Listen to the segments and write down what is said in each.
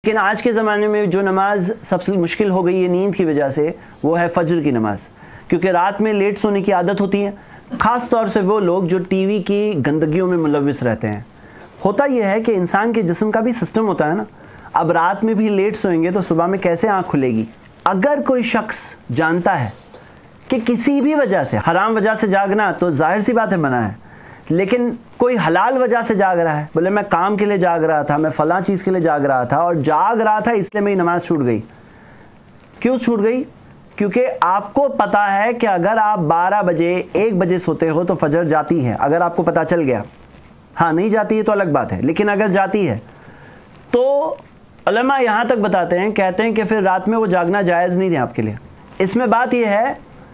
لیکن آج کے زمانے میں جو نماز سب سے مشکل ہو گئی ہے نیند کی وجہ سے وہ ہے فجر کی نماز، کیونکہ رات میں لیٹ سونے کی عادت ہوتی ہے، خاص طور سے وہ لوگ جو ٹی وی کی گندگیوں میں ملوث رہتے ہیں۔ ہوتا یہ ہے کہ انسان کے جسم کا بھی سسٹم ہوتا ہے نا، اب رات میں بھی لیٹ سوئیں گے تو صبح میں کیسے آنکھ کھلے گی؟ اگر کوئی شخص جانتا ہے کہ کسی بھی وجہ سے، حرام وجہ سے جاگنا تو ظاہر سی بات ہے منع ہے، لیکن کوئی حلال وجہ سے جاگ رہا ہے، بولے میں کام کے لیے جاگ رہا تھا، میں فلاں چیز کے لیے جاگ رہا تھا اور جاگ رہا تھا اس لیے میری نماز چھوٹ گئی۔ کیوں چھوٹ گئی؟ کیونکہ آپ کو پتا ہے کہ اگر آپ 12 بجے 1 بجے سوتے ہو تو فجر جاتی ہے، اگر آپ کو پتا چل گیا، ہاں نہیں جاتی ہے تو الگ بات ہے، لیکن اگر جاتی ہے تو علماء یہاں تک بتاتے ہیں، کہتے ہیں کہ پھر رات میں وہ جاگنا جائز نہیں ہے آپ کے لیے۔ اس میں بات یہ ہے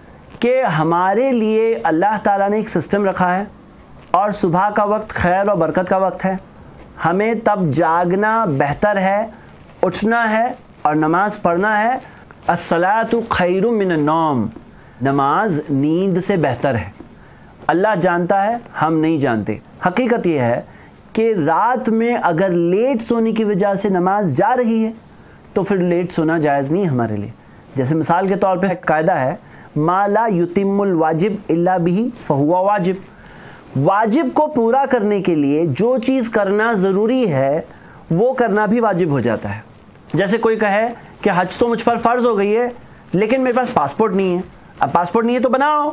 کہ ہمارے لیے اللہ تعالیٰ نے ایک سسٹم رکھا ہے اور صبح کا وقت خیر اور برکت کا وقت ہے، ہمیں تب جاگنا بہتر ہے، اٹھنا ہے اور نماز پڑھنا ہے۔ الصلاۃ خیر من النوم، نماز نیند سے بہتر ہے۔ اللہ جانتا ہے، ہم نہیں جانتے۔ حقیقت یہ ہے کہ رات میں اگر لیٹ سونے کی وجہ سے نماز جا رہی ہے تو پھر لیٹ سونا جائز نہیں ہمارے لیے۔ جیسے مثال کے طور پہ قاعدہ ہے، ما لا یتم الواجب الا به فہو واجب، واجب کو پورا کرنے کے لیے جو چیز کرنا ضروری ہے وہ کرنا بھی واجب ہو جاتا ہے۔ جیسے کوئی کہے کہ حج تو مجھ پر فرض ہو گئی ہے لیکن میرے پاس پاسپورٹ نہیں ہے، اب پاسپورٹ نہیں ہے تو بناؤ۔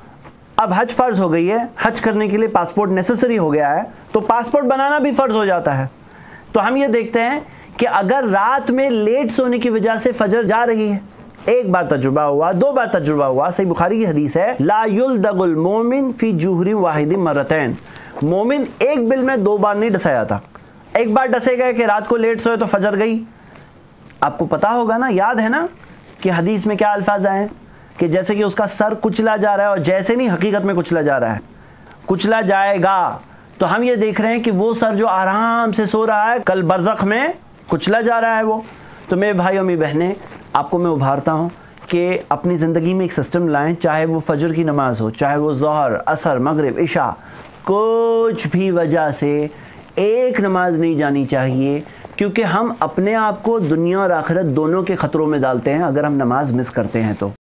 اب حج فرض ہو گئی ہے، حج کرنے کے لیے پاسپورٹ نیسسری ہو گیا ہے تو پاسپورٹ بنانا بھی فرض ہو جاتا ہے۔ تو ہم یہ دیکھتے ہیں کہ اگر رات میں لیٹ سونے کی وجہ سے فجر جا رہی ہے، ایک بار تجربہ ہوا، 2 بار تجربہ ہوا، صحیح بخاری کی حدیث ہے، لا یلدغ المومن فی جوہر واحد مرتین، مومن ایک بل میں 2 بار نہیں ڈسا جاتا۔ ایک بار ڈسے گئے کہ رات کو لیٹ سوئے تو فجر گئی۔ آپ کو پتا ہوگا نا، یاد ہے نا کہ حدیث میں کیا الفاظ آئے ہیں کہ جیسے کہ اس کا سر کچلا جا رہا ہے، اور جیسے نہیں حقیقت میں کچلا جا رہا ہے، کچلا جائے گا۔ تو ہم یہ دیکھ رہے ہیں کہ وہ سر جو آرام سے سو رہا ہے کل برزخ میں کچلا جا رہا ہے وہ۔ تو میرے بھائیوں میری بہنیں، آپ کو میں ابھارتا ہوں کہ اپنی زندگی میں ایک سسٹم لائیں، چاہے وہ فجر کی نماز ہو، چاہے وہ ظہر، عصر، مغرب، عشاء، کچھ بھی وجہ سے ایک نماز نہیں جانی چاہیے، کیونکہ ہم اپنے آپ کو دنیا اور آخرت دونوں کے خطروں میں ڈالتے ہیں اگر ہم نماز مس کرتے ہیں تو۔